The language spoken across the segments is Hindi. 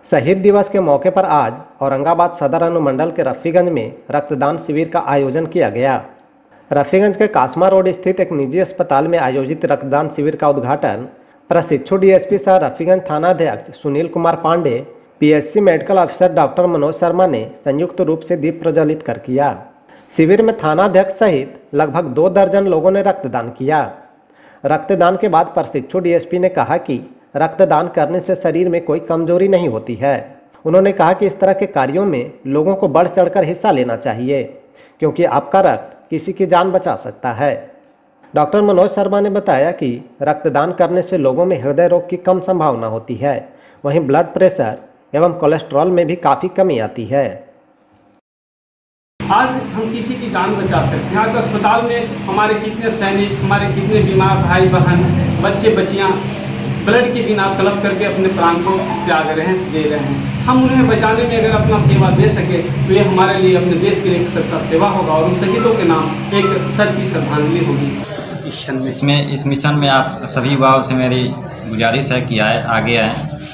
शहीद दिवस के मौके पर आज औरंगाबाद सदर अनुमंडल के रफीगंज में रक्तदान शिविर का आयोजन किया गया। रफीगंज के कासमा रोड स्थित एक निजी अस्पताल में आयोजित रक्तदान शिविर का उद्घाटन प्रशिक्षु डीएसपी सह रफीगंज थानाध्यक्ष Sunil Kumar Pandey, PHC medical officer doctor Manoj Sharma ने संयुक्त रूप से दीप प्रज्वलित कर किया। शिविर में थानाध्यक्ष सहित लगभग 2 दर्जन लोगों ने रक्तदान किया। रक्तदान के बाद प्रशिक्षु डीएसपी ने कहा कि रक्तदान करने से शरीर में कोई कमजोरी नहीं होती है। उन्होंने कहा कि इस तरह के कार्यों में लोगों को बढ़ चढ़कर हिस्सा लेना चाहिए, क्योंकि आपका रक्त किसी की जान बचा सकता है। डॉक्टर मनोज शर्मा ने बताया कि रक्तदान करने से लोगों में हृदय रोग की कम संभावना होती है, वहीं ब्लड प्रेशर एवं कोलेस्ट्रॉल में भी काफ़ी कमी आती है। आज हम किसी की जान बचा सकते हैं। आज अस्पताल में हमारे कितने सैनिक, हमारे कितने बीमार भाई बहन, बच्चे बच्चियां ब्लड के बिना तड़प करके अपने प्राण को त्याग रहे हैं, दे रहे हैं। हम उन्हें बचाने में अगर अपना सेवा दे सके तो ये हमारे लिए, अपने देश के लिए एक सच्चा सेवा होगा और उन शहीदों के नाम एक सच्ची श्रद्धांजलि होगी। इस मिशन में आप सभी युवाओं से मेरी गुजारिश है कि आगे आएँ।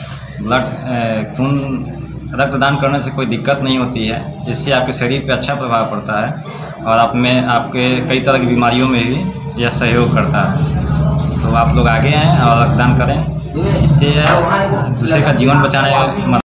खून रक्तदान करने से कोई दिक्कत नहीं होती है, इससे आपके शरीर पे अच्छा प्रभाव पड़ता है और आपके कई तरह की बीमारियों में भी यह सहयोग करता है। तो आप लोग आगे आएँ और रक्तदान करें, इससे दूसरे का जीवन बचाने में